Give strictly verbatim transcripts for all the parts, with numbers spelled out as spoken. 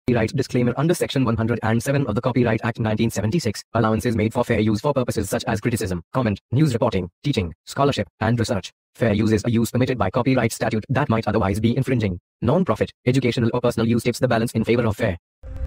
Copyright disclaimer under Section one hundred seven of the Copyright Act nineteen seventy-six, allowances made for fair use for purposes such as criticism, comment, news reporting, teaching, scholarship, and research. Fair use is a use permitted by copyright statute that might otherwise be infringing. Non-profit, educational or personal use tips the balance in favor of fair.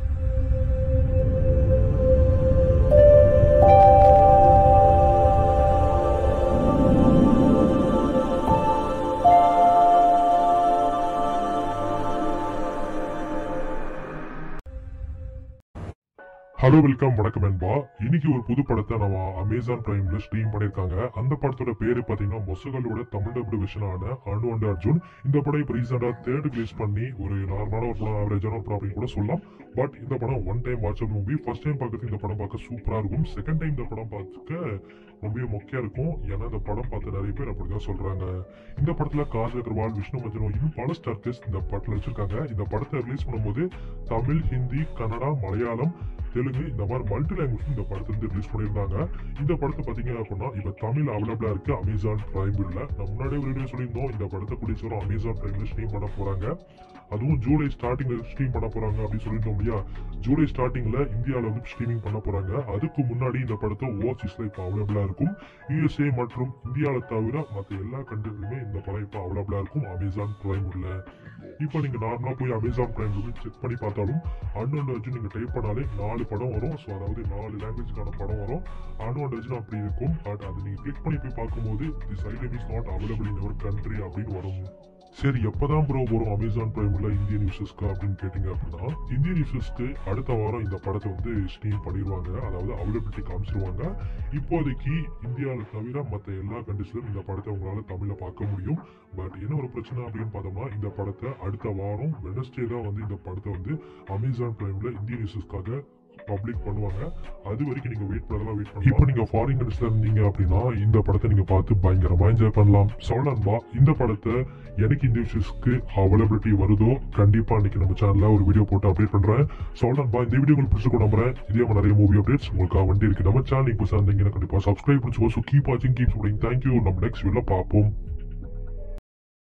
Hello welcome வணக்கம் என்பா. இன்னைக்கு ஒரு புது படத்தை நம்ம Amazon பிரைம்ல stream பண்ணிருக்காங்க. அந்த படத்தோட பேரு பாத்தீங்கன்னா மொசகலோட தமிழ் டப்டு வெர்ஷனான அனு அண்ட் அர்ஜுன். இந்த படம் இப்போ ரீசெண்டா தேர்ட் ரிலீஸ் பண்ணி ஒரு நார்மலான ஒரு படம், ஆவரேஜான ஒரு படம் அப்படின்னு கூட சொல்லலாம். பட் இந்த படம் one time watchable movie. First time பார்க்கறது இந்த படம் பார்க்க சூப்பரா இருக்கும். செகண்ட் டைம் இந்த படம் பார்க்க ரொம்பவே மொக்கையா இருக்கும். ஏன்னா இந்த படம் பார்த்து நிறைய பேர் அப்படிதான் சொல்றாங்க. இந்த படத்துல காஜல் அகர்வால், விஷ்ணு மஞ்சனோ, இன்னும் பல ஸ்டார்ஸ் இந்த படத்துல வச்சிருக்காங்க. இந்த படத்தை ரிலீஸ் பண்ணும்போது தமிழ், ஹிந்தி, கன்னடா, மலையாளம், தெலுங்கு இந்த மாதிரி மல்டி லாங்குவேஜ் இந்த படத்தை வந்து ரிலீஸ் பண்ணியிருந்தாங்க. இந்த படத்தை பார்த்தீங்க அப்படின்னா இப்போ தமிழ் அவைலபிளா இருக்கு அமேசான் பிரைம்ல. நம்ம முன்னாடியே வீடியோ சொல்லியிருந்தோம், இந்த படத்தை கூடிய சீக்கிரம் அமேசான் பிரைம்ல ஸ்ட்ரீம் பண்ண போறாங்க. அதுவும் ஜூலை ஸ்டார்டிங்ல ஸ்ட்ரீம் பண்ண போறாங்க அப்படின்னு சொல்லியிருந்தோம் இல்லையா. ஜூலை ஸ்டார்டிங்ல இந்தியாவில் வந்து ஸ்ட்ரீமிங் பண்ண போறாங்க. அதுக்கு முன்னாடி இந்த படத்தை ஓவர்சீஸ்ல இப்போ அவைலபிளா இருக்கும். யூஎஸ்ஏ மற்றும் இந்தியாவில் தவிர மற்ற எல்லா கண்ட்ரிலுமே இந்த படம் இப்போ அவைலபிளா இருக்கும் அமேசான் பிரைம்ல. இப்போ நீங்க நார்மலா போய் அமேசான் பிரைம் செக் பண்ணி பார்த்தாலும் அனு அண்ட் அர்ஜுன் நீங்க டைப் பண்ணாலே நாலு படம் வரும். ஸோ அதாவது நாலு லாங்குவேஜ்க்கான படம் வரும். அனு அண்ட் அர்ஜுன் அப்படி இருக்கும். பட் அது நீங்க கிளிக் பண்ணி போய் பார்க்கும்போது this item is not available in our country அப்படின்னு வரும். சரி, எப்பதான் ப்ரோ வரும் அமேசான் பிரைம்ல இந்தியன் யூசர்ஸ்க்கு அப்படின்னு கேட்டீங்க அப்படின்னா, இந்தியன் யூசர்ஸ்க்கு அடுத்த வாரம் இந்த படத்தை வந்து ஸ்ட்ரீம் பண்ணிடுவாங்க. அதாவது அவைலபிலிட்டி காமிச்சிருவாங்க. இப்போதைக்கு இந்தியாவில் தவிர மற்ற எல்லா கண்ட்ரிஸ்லும் இந்த படத்தை உங்களால் தமிழில் பார்க்க முடியும். பட் என்ன ஒரு பிரச்சனை அப்படின்னு பார்த்தோம்னா, இந்த படத்தை அடுத்த வாரம் வெனஸ்டே தான் வந்து இந்த படத்தை வந்து அமேசான் பிரைம்ல இந்தியன் யூசர்ஸ்க்காக பப்ளிக் பண்ணுவாங்க. அது வரைக்கும் நீங்க வெயிட் பண்ணலாம் வெயிட் பண்ணலாம். இப்போ நீங்க ஃபாரின் கண்ட்ரிஸ்ல இருந்தீங்க அப்படின்னா இந்த படத்தை நீங்க பார்த்து பயங்கரமா என்ஜாய் பண்ணலாம். சொல்லலாம்பா, இந்த படத்தை எனக்கு இந்த விஷயத்துக்கு அவைலபிலிட்டி வருதோ கண்டிப்பா அன்னைக்கு நம்ம சேனல்ல ஒரு வீடியோ போட்டு அப்டேட் பண்றேன். சொல்லலாம்பா, இந்த வீடியோ உங்களுக்கு பிடிச்சி நம்புறேன். இதே மாதிரி நிறைய மூவி அப்டேட்ஸ் உங்களுக்கு வண்டி இருக்கு. நம்ம சேனல் இப்போ சேர்ந்தீங்கன்னா கண்டிப்பா சப்ஸ்கிரைப் பண்ணிச்சுக்கோ. ஸோ கீப் வாட்சிங், கீப் சப்போர்ட்டிங். தேங்க்யூ. நம்ம நெக்ஸ்ட் வீடியோல பார்ப்போம்.